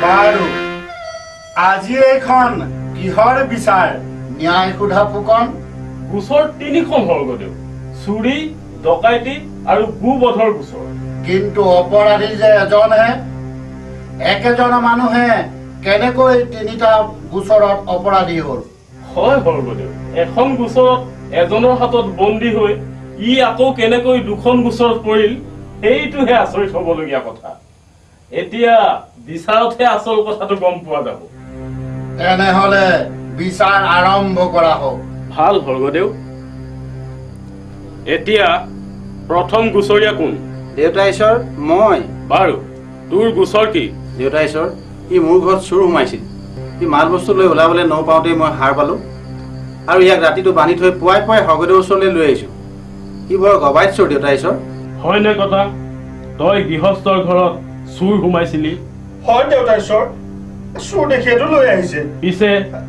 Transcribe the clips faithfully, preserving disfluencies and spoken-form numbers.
বাৰু আজি এইখন কিহৰ বিচাৰ ন্যায় সোধা ফুকন গোচৰ তিনিখন হলগদেউ চুৰি ডকাইতি আৰু গোবধৰ গোচৰ কিন্তু অপৰাধী যে এজনহে একেজন মানুহে কেনেকৈ তিনিটা গোচৰত অপৰাধী হ'ল হয় হলগদেউ এখন গোচৰত এজনৰ হাতত বন্দী হৈ ই আকৌ কেনেকৈ দুখন গোচৰত পৰিল সেইটোহে আচৰিত হ'বলগীয়া কথা এতিয়া বিচাৰতহে আচল কথাটো গম পোৱা যাব তেনেহলে বিচাৰ আৰম্ভ কৰা হওক ভাল হলগদেউ এতিয়া প্ৰথম গোচৰীয়া কোন দেউতা ঈশ্বৰ মই বাৰু তোৰ গোচৰ কি দেউতা ঈশ্বৰ ই মোৰ ঘৰত চুৰ সোমাইছিল ই মাল বস্তু লৈ ওলাবলৈ নপাওঁতেই মই হাৰ পালোঁ আৰু ইয়াক ৰাতিটো বান্ধি থৈ পুৱাই পুৱাই স্বৰ্গদেউৰ ওচৰলৈ লৈ আহিছোঁ ই বৰ গবাইত চোৰ দেউতা ঈশ্বৰ হয়নে কথা তই গৃহস্থৰ ঘৰত চুৰ সোমাইছিলি হয় দেউতা ঈশ্বৰ চুৰ দেখিয়েতো লৈ আহিছে পিছে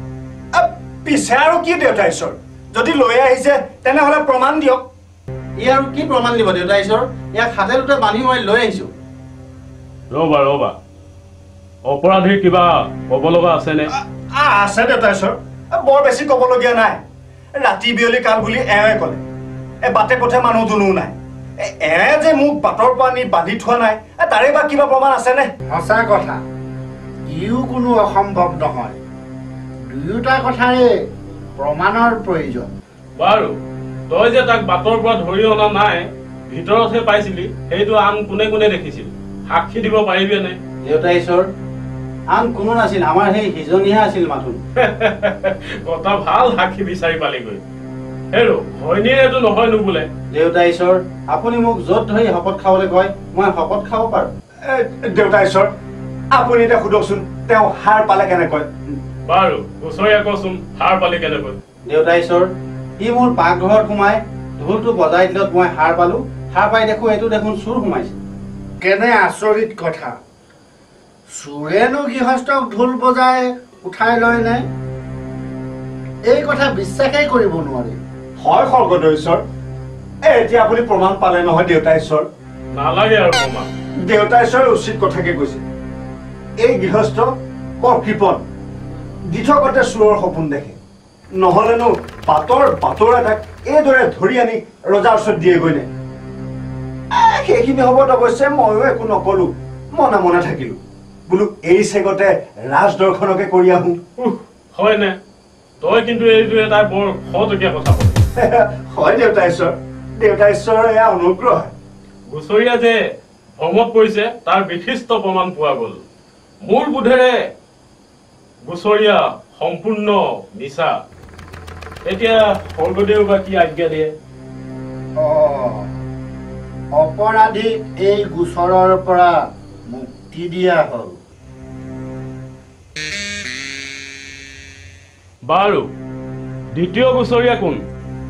পিছে আৰু কি দেউতা ঈশ্বৰ যদি লৈ আহিছে তেনেহলে প্ৰমাণ দিয়ক ই আৰু কি প্ৰমাণ দিব দেউতা ঈশ্বৰ ইয়াক হাতে লোটে বান্ধি মই লৈ আহিছোঁ ৰবা ৰবা অপৰাধীৰ কিবা ক'ব লগা আছেনে আছে দেউতা ঈশ্বৰ বৰ বেছি ক'বলগীয়া নাই ৰাতি বিয়লি কাল বুলি এৱে ক'লে এ বাটে পথে মানুহ দুনো নাই এৱে যে মোক বাটৰ পৰা নি বান্ধি থোৱা নাই তাৰে বা কিবা প্ৰমাণ আছেনে সঁচা কথা ইও কোনো অসম্ভৱ নহয় দুয়োটা কথাৰে প্ৰমাণৰ প্ৰয়োজন বাৰু তই যে তাক বাটৰ পৰা ধৰি অনা নাই ভিতৰতহে পাইছিলি সেইটো আন কোনে কোনে দেখিছিল সাক্ষী দিব পাৰিবিনে দেউতা ঈশ্বৰ আন কোনো নাছিল আমাৰ সেই সিজনীহে আছিল মাথোন কথা ভাল সাক্ষী বিচাৰি পালিগৈ হেৰো হয়নিৰেতো নহয় নুবোলে দেউতা ঈশ্বৰ আপুনি মোক য'ত ধৰি শপত খাবলৈ কয় মই শপত খাব পাৰোঁ দেউতা ঈশ্বৰ আপুনি এতিয়া সোধকচোন তেওঁ হাৰ পালে কেনেকৈ বাৰু গোচৰীয়া কচোন হাৰ পালি কেনেকৈ দেউতা ঈশ্বৰ ই মোৰ পাকঘৰত সোমাই ঢোলটো বজাই দিলত মই হাৰ পালোঁ হাৰ পাই দেখোঁ এইটো দেখোন চুৰ সোমাইছে কেনে আচৰিত কথা চোৰেনো গৃহস্থক ঢোল বজাই উঠাই লয় নে এই কথা বিশ্বাসেই কৰিব নোৱাৰি হয় স্বৰ্গদেউ ঈশ্বৰ এতিয়া আপুনি প্ৰমাণ পালে নহয় দেউতা ঈশ্বৰ নালাগে আৰু প্ৰমাণ দেউতা ঈশ্বৰে উচিত কথাকে কৈছে এই গৃহস্থ বৰ কৃপণ দিঠকতে চোৰৰ সপোন দেখে নহলেনো বাটৰ বাটৰ এটাক এইদৰে ধৰি আনি ৰজাৰ ওচৰত দিয়েগৈ নে সেইখিনি সময়ত অৱশ্যে ময়ো একো নকলো মনে মনে থাকিলো বোলো এই চেগতে ৰাজ দৰ্শনকে কৰি আহো হয়নে তই কিন্তু এইটো এটা বৰ খটকীয়া কথা হয় দেউতা ঈশ্বৰ দেউতা ঈশ্বৰৰ এয়া অনুগ্ৰহ গোচৰীয়া যে ভ্ৰমত পৰিছে তাৰ বিশিষ্ট প্ৰমাণ পোৱা গ'ল মূল বোধেৰে গোচৰীয়া সম্পূৰ্ণ মিছা এতিয়া স্বৰ্গদেউ বা কি আজ্ঞা দিয়ে অপৰাধীক এই গোচৰৰ পৰা মুক্তি দিয়া হ'ল বাৰু দ্বিতীয় গোচৰীয়া কোন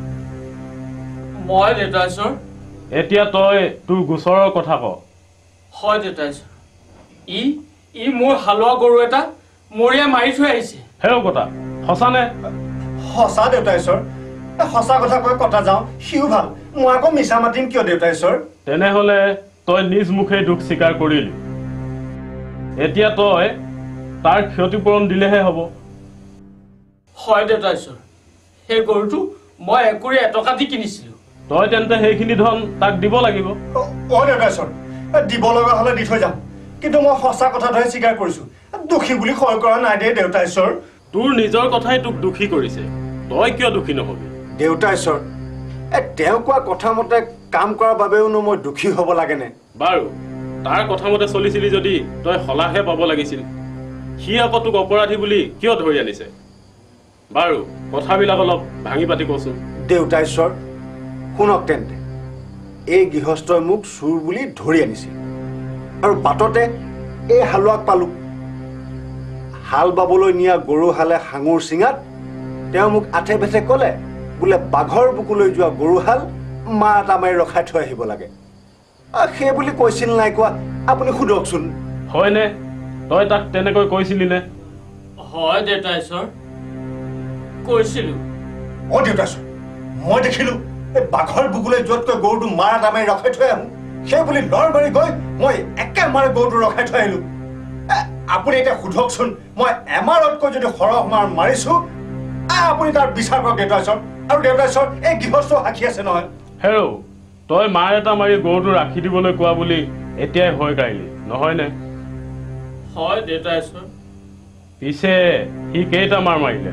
মই দেউতা ঈশ্বৰ এতিয়া তই তোৰ গোচৰৰ কথা ক হয় দেউতা ঈশ্বৰ ই ই মোৰ হালোৱা গৰু এটা মৰিয়াই মাৰি থৈ আহিছে হেও কথা সঁচানে সঁচা দেউতা ঈশ্বৰ সঁচা কথা কৈ কটা যাওঁ সিও ভাল মই আকৌ মিছা মাতিম কিয় দেউতা ঈশ্বৰ তেনেহলে তই নিজ মুখে দুখ স্বীকাৰ কৰিলি এতিয়া তই তাৰ ক্ষতিপূৰণ দিলেহে হ'ব হয় দেউতা ঈশ্বৰ সেই গৰুটো মই একুৰি এটকা দি কিনিছিলো তই তেন্তে সেইখিনি ধন তাক দিব লাগিব অ দেউতা ঈশ্বৰ দিব লগা হলে দি থৈ যাম কিন্তু মই সঁচা কথাটোহে স্বীকাৰ কৰিছো দুখী বুলি ক্ষয় কৰা নাই দে দেউতা ঈশ্বৰ তোৰ নিজৰ কথাই তোক দুখী কৰিছে তই কিয় দুখী নহবি দেউতা ঈশ্বৰ এ তেওঁ কোৱা কথা মতে কাম কৰাৰ বাবেওনো মই দুখী হ'ব লাগেনে বাৰু তাৰ কথা মতে চলিছিলি যদি তই সলাহে পাব লাগিছিল সি আকৌ তোক অপৰাধী বুলি কিয় ধৰি আনিছে বাৰু কথাবিলাক অলপ ভাঙি পাতি কচোন দেউতা ঈশ্বৰ শুনক তেন্তে এই গৃহস্থই মোক চুৰ বুলি ধৰি আনিছিল আৰু বাটতে এই হালোৱাক পালোঁ হাল বাবলৈ নিয়া গৰু হালে হাঙুৰ চিঙাত তেওঁ মোক আঠে ভেঠে ক'লে বোলে বাঘৰ বুকুলৈ যোৱা গৰুহাল মা এটা মাৰি ৰখাই থৈ আহিব লাগে সেই বুলি কৈছিল নাই কোৱা আপুনি সোধকচোন হয়নে তই তাক তেনেকৈ কৈছিলি নে হয় দেউতা ঈশ্বৰ কৈছিলো অ দেউতা ঈশ্বৰ মই দেখিলো এই বাঘৰ বুকুলৈ যোৱাতকৈ গৰুটো মা এটা মাৰি ৰখাই থৈ আহোঁ সেই বুলি লৰ মাৰি গৈ মই একেবাৰে গৰুটো ৰখাই থৈ আহিলো আপুনি এতিয়া সোধকচোন মই এমাৰতকৈ যদি সৰহ মাৰ মাৰিছো আপুনি তাৰ বিচাৰ কৰক দেউতা ঈশ্বৰ আৰু দেউতা ঈশ্বৰ এই গৃহস্থ সাক্ষী আছে নহয় হেৰৌ তই মাৰ এটা মাৰি গৰুটো ৰাখি দিবলৈ কোৱা বুলি এতিয়াই হয় কাইলি নহয়নে হয় দেউতা ঈশ্বৰ পিছে সি কেইটা মাৰ মাৰিলে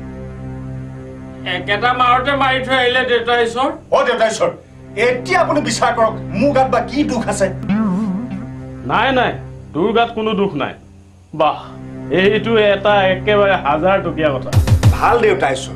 একেটা মাৰতে মাৰি থৈ আহিলে দেউতা ঈশ্বৰ অ দেউতা ঈশ্বৰ এতিয়া আপুনি বিচাৰ কৰক মোৰ গাত বা কি দুখ আছে নাই নাই তোৰ গাত কোনো দুখ নাই বাহ এইটো এটা একেবাৰে হাজাৰ টকীয়া কথা ভাল দেউতা ঈশ্বৰ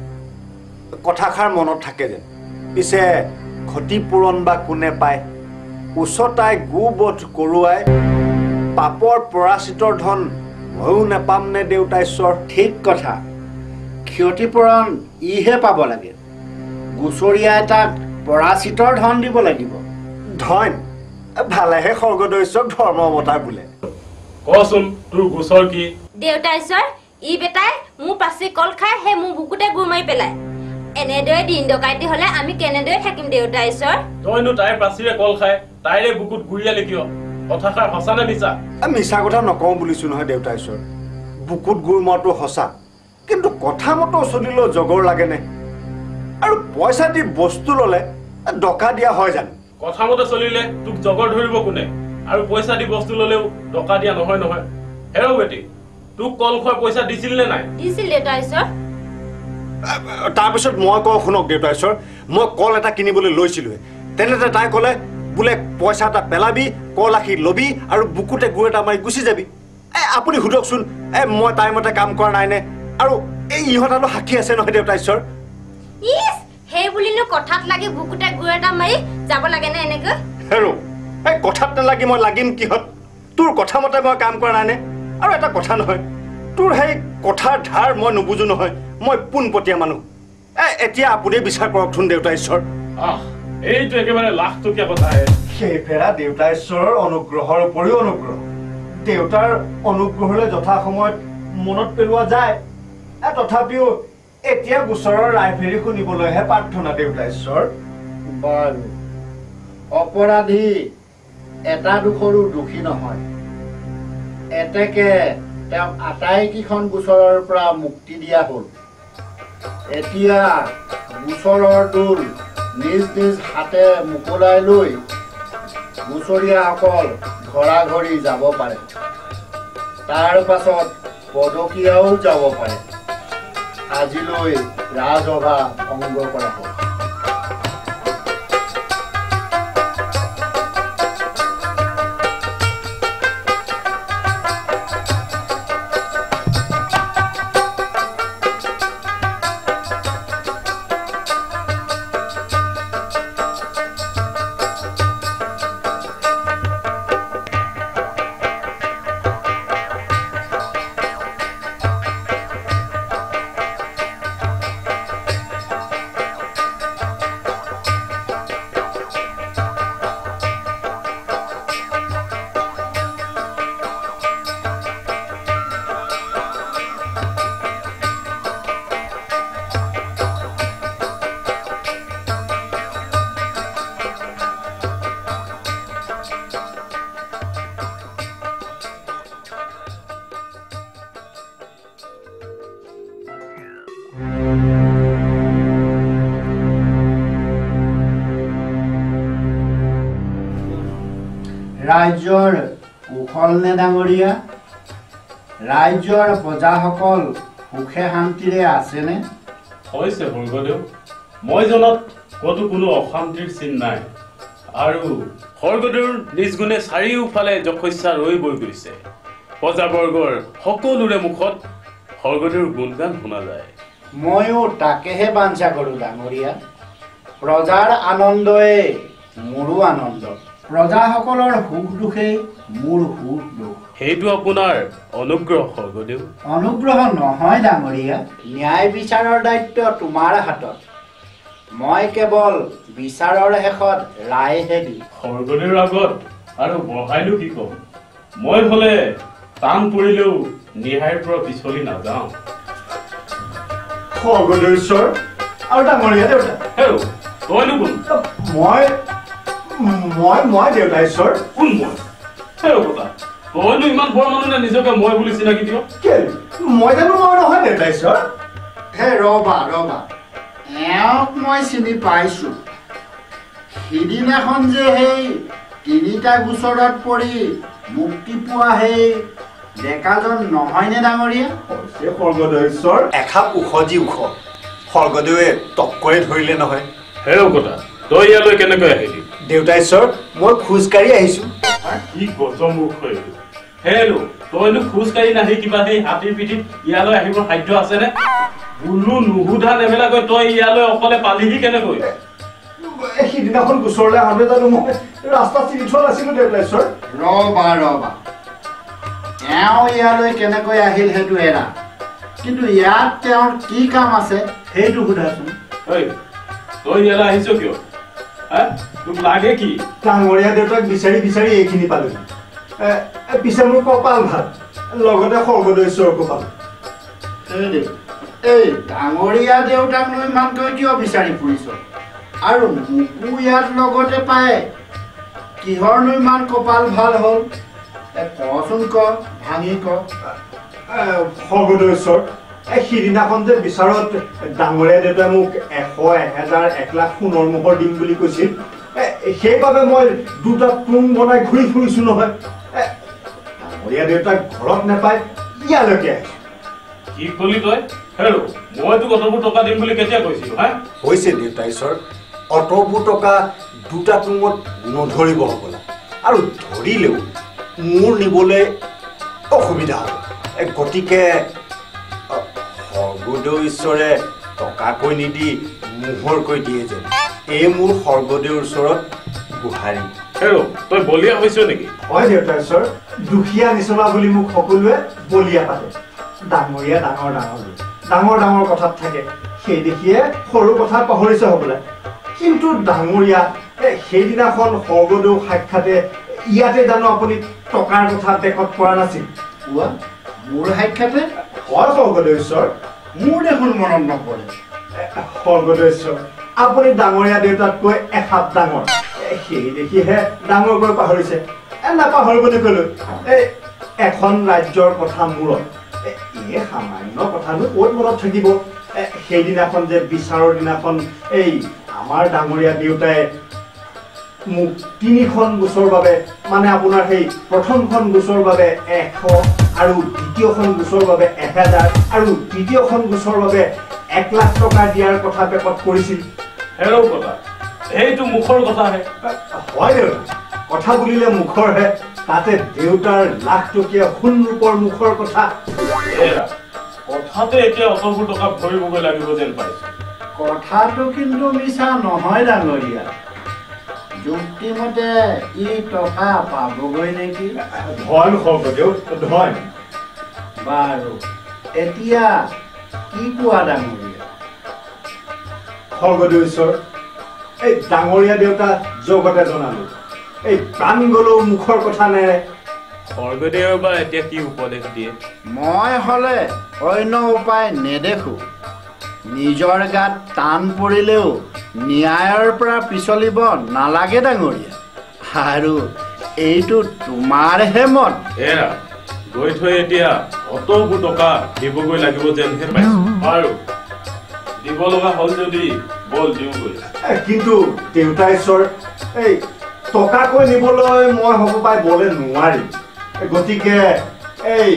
কথাষাৰ মনত থাকে যেন পিছে ক্ষতিপূৰণ বা কোনে পায় উচতাই গোবধ কৰোৱাই পাপৰ পৰাচিতৰ ধন ময়ো নেপাম নে দেউতা ঈশ্বৰ ঠিক কথা ক্ষতিপূৰণ ইহে পাব লাগে গুচৰীয়া এটাক পৰাচিতৰ ধন দিব লাগিব ধন ভালেহে স্বৰ্গদেউ ঈশ্বৰ ধৰ্ম অৱতাৰ বোলে কচোন তোৰ গোচৰ কি দেউতা ঈশ্বৰ ই বেটাই মোৰ পাছি কল খাই হে মোৰ বুকুতে গুৰ মাৰি পেলাই এনেদৰে দিন ডকাইতি হলে আমি কেনেদৰে থাকিম দেউতা ঈশ্বৰ তইনো তাইৰ পাছিৰে কল খাই তাইৰে বুকুত গুৰিয়ালে কিয় কথাষাৰ সঁচা নে মিছা মিছা কথা নকওঁ বুলিছো নহয় দেউতা ঈশ্বৰ বুকুত গুৰ মৰাটো সঁচা কিন্তু কথা মতো চলিলেও জগৰ লাগেনে আৰু পইচা দি বস্তু ললে ডকা দিয়া হয় জানো কথা মতে চলিলে তোক জগৰ ধৰিব কোনে আৰু পইচা দি বস্তু ললেও ডকা দিয়া নহয় নহয় হেৰৌ বেটি তোক কল খোৱাৰ পইচা দিছিল নে নাই দিছিল দেউতা ঈশ্বৰ তাৰপিছত মই কওঁ শুনক দেউতা ঈশ্বৰ মই কল এটা কিনিবলৈ লৈছিলোহে তেনেতে তাই ক'লে বোলে পইচা এটা পেলাবি কল আখি লবি আৰু বুকুতে গুৰ এটা মাৰি গুচি যাবি এ আপুনি সোধকচোন এ মই তাইৰ মতে কাম কৰা নাইনে আৰু এই ইহঁতানো সাক্ষী আছে নহয় দেউতা ঈশ্বৰ ইস সেই বুলিনো কথাত লাগি বুকুতে গুৰ এটা মাৰি যাব লাগে নে এনেকৈ হেৰৌ এই কথাত নালাগি মই লাগিম কিহত তোৰ কথা মতে মই কাম কৰা নাইনে আৰু এটা কথা নহয় তোৰ সেই কথাৰ ধাৰ মই নুবুজো নহয় মই পোনপটীয়া মানুহ এ এতিয়া আপুনি বিচাৰ কৰকচোন দেউতা ঈশ্বৰ আহ এইটো একেবাৰে লাখ টকীয়া কথাহে সেই ফেৰা দেউতা ঈশ্বৰৰ অনুগ্ৰহৰ উপৰিও অনুগ্ৰহ দেউতাৰ অনুগ্ৰহলৈ যথা সময়ত মনত পেলোৱা যায় তথাপিও এতিয়া গোচৰৰ ৰায়ফেৰি শুনিবলৈহে প্ৰাৰ্থনা দেউতা ঈশ্বৰ বাৰু অপৰাধী এটা দুখৰো দোষী নহয় এতেকে তেওঁক আটাইকেইখন গোচৰৰ পৰা মুক্তি দিয়া হ'ল এতিয়া গোচৰৰ দোল নিজ নিজ হাতে মোকলাই লৈ গুচৰীয়াসকল ঘৰা ঘৰি যাব পাৰে তাৰ পাছত পদকীয়াও যাব পাৰে আজিলৈ ৰাজসভা ভংগ কৰা হ'ল ৰাজ্যৰ কুশল নে ডাঙৰীয়া ৰাজ্যৰ প্ৰজাসকল সুখে শান্তিৰে আছেনে হৈছে স্বৰ্গদেউ মই জনাত কতো কোনো অশান্তিৰ চিন নাই আৰু স্বৰ্গদেউৰ নিজ গুণে চাৰিওফালে যশস্যা ৰৈ বৈ গৈছে প্ৰজাবৰ্গৰ সকলোৰে মুখত স্বৰ্গদেউৰ গুণগান শুনা যায় ময়ো তাকেহে বাঞ্ছা কৰোঁ ডাঙৰীয়া প্ৰজাৰ আনন্দই মোৰো আনন্দ প্ৰজাসকলৰ সুখ দুখেই মোৰ সুখ দুখ সেইটো আপোনাৰ অনুগ্ৰহ স্বৰ্গদেউ অনুগ্ৰহ নহয় ডাঙৰীয়া ন্যায় বিচাৰৰ দায়িত্ব তোমাৰ হাতত মই কেৱল বিচাৰৰ শেষত ৰায়হে দিম স্বৰ্গদেউৰ আগত আৰু বঢ়াইনো কি কম মই হলে টান পৰিলেও নিহাইৰ পৰা পিছলি নাযাওঁ স্বৰ্গদেউ ঈশ্বৰ আৰু ডাঙৰীয়া দেউতা হেৰৌ তইনো কোন মই মই মই দেউতা ঈশ্বৰ কোন মই হেৰৌ কথা তইনো ইমান বৰ মানুহ নে নিজকে মই বুলি চিনাকি দিয় মই জানো মই নহয় দেউতা ঈশ্বৰ হে ৰবা ৰবা এওঁক মই চিনি পাইছো সিদিনাখন যে সেই তিনিটা গোচৰত পৰি মুক্তি পোৱা সেই ডেকাজন নহয়নে ডাঙৰীয়া স্বৰ্গদেউ ঈশ্বৰ এখাপ ওখ যি ওখ স্বৰ্গদেৱে টক্কৰে ধৰিলে নহয় হেৰৌ কথা তই ইয়ালৈ কেনেকৈ আহিলি দেউতা ঈশ্বৰ মই খোজকাঢ়ি আহিছো কি গজমুখ হৈ হেৰৌ তইনো খোজকাঢ়ি নাহি কিবা সেই হাতীৰ পিঠিত ইয়ালৈ আহিবৰ সাধ্য আছেনে বোলো নুসুধা নেমেলাকৈ তই ইয়ালৈ অকলে পালিহি কেনেকৈ সিদিনাখন গোচৰলৈ আহোঁতে জানো মই ৰাস্তা চিনি থোৱা নাছিলো দেউতা ঈশ্বৰ ৰবা ৰবা এওঁ ইয়ালৈ কেনেকৈ আহিল সেইটো এৰা কিন্তু ইয়াত তেওঁৰ কি কাম আছে সেইটো সোধাচোন ঐ তই ইয়ালৈ আহিছ কিয় তোক লাগে কি ডাঙৰীয়া দেউতাক বিচাৰি বিচাৰি এইখিনি পালো পিছে মোৰ কপাল ভাল লগতে স্বৰ্গদেউ ঈশ্বৰকো পালো এই ডাঙৰীয়া দেউতাকনো ইমানকৈ কিয় বিচাৰি ফুৰিছ আৰু মোকো ইয়াত লগতে পায় কিহৰনো ইমান কপাল ভাল হ'ল কচোন ক ভাঙি ক স্বৰ্গদেউ ঈশ্বৰ এই সিদিনাখন যে বিচাৰত ডাঙৰীয়া দেউতাই মোক এশ এহেজাৰ এক লাখ সোণৰ মোহৰ দিম বুলি কৈছিল সেইবাবে মই দুটা টুং বনাই ঘূৰি ফুৰিছো নহয় ডাঙৰীয়া দেউতাক ঘৰত নাপায় ইয়ালৈকে আহিছো কি কলি তই হেৰৌ মইতো অতবোৰ টকা দিম বুলি কেতিয়া কৈছিলো হা হৈছে দেউতা ঈশ্বৰ অতবোৰ টকা দুটা টুঙত নধৰিব হ'বলা আৰু ধৰিলেও মোৰ নিবলৈ অসুবিধা হ'ব গতিকে স্বৰ্গদেউ ঈশ্বৰে টকাকৈ নিদি মোহৰকৈ দিয়ে যেন এই মোৰ স্বৰ্গদেউৰ ওচৰত গোহাৰি হেৰৌ তই বলিয়া হৈছ নেকি হয় দেউতা ঈশ্বৰ দুখীয়া নিচলা বুলি মোক সকলোৱে বলিয়া পাতে ডাঙৰীয়া ডাঙৰ ডাঙৰ ডাঙৰ ডাঙৰ কথাত থাকে সেই দেখিয়ে সৰু কথা পাহৰিছে হ'বলা কিন্তু ডাঙৰীয়া সেইদিনাখন স্বৰ্গদেউ সাক্ষাতে ইয়াতে জানো আপুনি টকাৰ কথা বেকত পৰা নাছিল মোৰ সাক্ষাতে হয় স্বৰ্গদেউ ঈশ্বৰ মোৰ দেখোন মনত নপৰে স্বৰ্গদেউ ঈশ্বৰ আপুনি ডাঙৰীয়া দেউতাতকৈ এখাপ ডাঙৰ সেই দেখিহে ডাঙৰকৈ পাহৰিছে নাপাহৰিবলৈ ক'লো এই এখন ৰাজ্যৰ কথা মূৰত এই সামান্য কথানো ক'ত মনত থাকিব সেইদিনাখন যে বিচাৰৰ দিনাখন এই আমাৰ ডাঙৰীয়া দেউতাই মোক তিনিখন গোচৰ বাবে মানে আপোনাৰ সেই প্ৰথমখন গোচৰ বাবে এশ আৰু দ্বিতীয়খন গোচৰ বাবে এহেজাৰ আৰু তৃতীয়খন গোচৰ বাবে এক লাখ টকা দিয়াৰ কথা বেকত কৰিছিল হেৰৌ কথা সেইটো মুখৰ কথাহে হয় দেউতা কথা বুলিলে মুখৰহে তাতে দেউতাৰ লাখ টকীয়া সোণ ৰূপৰ মুখৰ কথা কথাতে এতিয়া অতবোৰ টকা ভৰিবগৈ লাগিব যেন পাইছো কথাটো কিন্তু মিছা নহয় ডাঙৰীয়া যুক্তিমতে ই টকা পাবগৈ নেকি ধন স্বৰ্গদেউ ধন বাৰু এতিয়া কি কোৱা ডাঙৰীয়া স্বৰ্গদেউ ঈশ্বৰ এই ডাঙৰীয়া দেউতা জগতে জনালো এই প্ৰাণ গলেও মুখৰ কথা নেৰে স্বৰ্গদেউ বা এতিয়া কি উপদেশ দিয়ে মই হলে অন্য উপায় নেদেখো নিজৰ গাত টান পৰিলেও ন্যায়ৰ পৰা পিছলিব নালাগে ডাঙৰীয়া আৰু এইটো তোমাৰহে মত এৰা গৈ থৈ এতিয়া অতবোৰ টকা দিবগৈ লাগিব যেনহে পাইছো আৰু দিব লগা হ'ল যদি বল দিওঁগৈ কিন্তু দেউতা ঈশ্বৰ এই টকাকৈ নিবলৈ মই হ'ব পাই বলে নোৱাৰিম গতিকে এই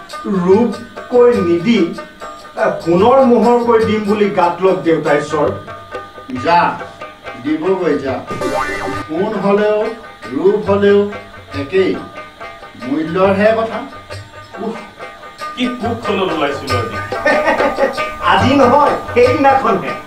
ৰূপকৈ নিদি সোণৰ মোহৰকৈ দিম বুলি গাত লগ দেউতা ঈশ্বৰ যা দিবগৈ যা সোণ হলেও ৰূপ হলেও একেই মূল্যৰহে কথা কি কুখনত ওলাইছিলো আজি আজি নহয় সেইদিনাখনহে